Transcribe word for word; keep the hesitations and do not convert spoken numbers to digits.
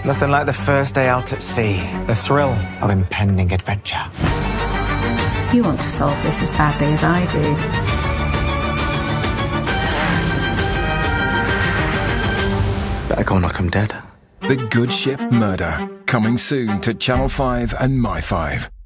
Nothing like the first day out at sea. The thrill of impending adventure. You want to solve this as badly as I do. Better go knock 'em dead. The Good Ship Murder. Coming soon to Channel five and My five.